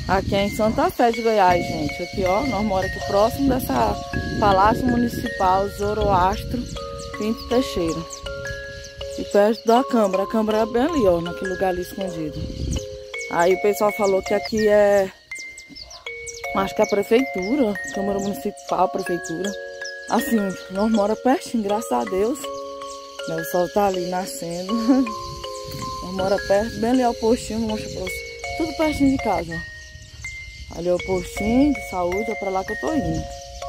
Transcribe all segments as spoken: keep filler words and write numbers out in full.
Aqui é em Santa Fé de Goiás, gente. Aqui, ó, nós moramos aqui próximo dessa Palácio Municipal Zoroastro Pinto Teixeira. E perto da Câmara. A Câmara é bem ali, ó, naquele lugar ali escondido. Aí o pessoal falou que aqui é... acho que é a prefeitura, Câmara Municipal, prefeitura. Assim, nós moramos pertinho, graças a Deus. O sol tá ali nascendo. Nós moramos perto, bem ali ao postinho, vou mostrar pra vocês. Tudo pertinho de casa, ó. Ali é o postinho de saúde, é pra lá que eu tô indo.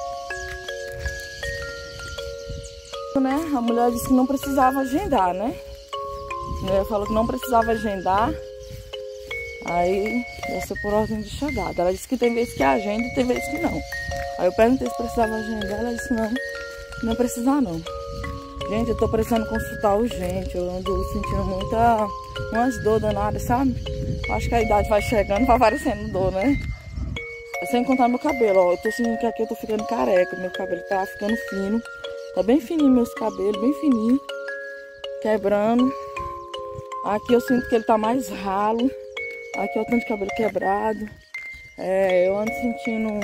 Né? A mulher disse que não precisava agendar, né? A mulher falou que não precisava agendar. Aí, ia ser por ordem de chegada. Ela disse que tem vezes que agenda e tem vezes que não. Aí eu perguntei se precisava agendar, ela disse não, não precisar não. Gente, eu tô precisando consultar urgente, eu ando sentindo muita, umas dor danadas, sabe? Acho que a idade vai chegando, vai aparecendo dor, né? Sem contar meu cabelo, ó, eu tô sentindo que aqui eu tô ficando careca, meu cabelo tá ficando fino. Tá bem fininho meus cabelos, bem fininho, quebrando. Aqui eu sinto que ele tá mais ralo. Aqui eu tenho de cabelo quebrado. É, eu ando sentindo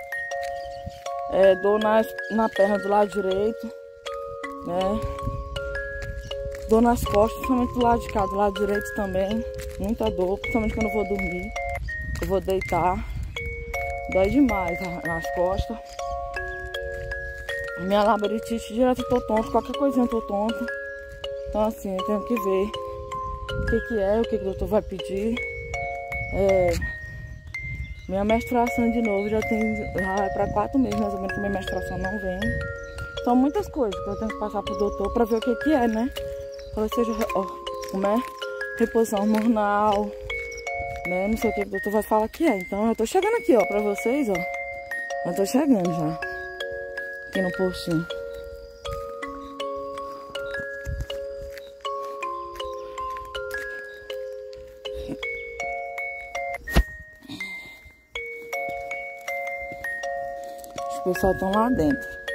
é, dor nas, na perna do lado direito, né? Dor nas costas, principalmente do lado de cá, do lado direito também. Muita dor, principalmente quando eu vou dormir. Eu vou deitar. Dói demais nas costas. Minha labirintite direto eu tô tonto, qualquer coisinha eu tô tonto. Então assim, eu tenho que ver o que que é, o que que o doutor vai pedir. É, minha menstruação de novo já tem, já é pra quatro meses mais ou menos que minha menstruação não vem. São muitas coisas que eu tenho que passar pro doutor pra ver o que que é, né? Talvez seja, ó, como é? Reposição hormonal, né? Não sei o que o doutor vai falar que é. Então eu tô chegando aqui, ó, pra vocês, ó. Eu tô chegando já. Aqui no postinho. Os pessoal estão lá dentro.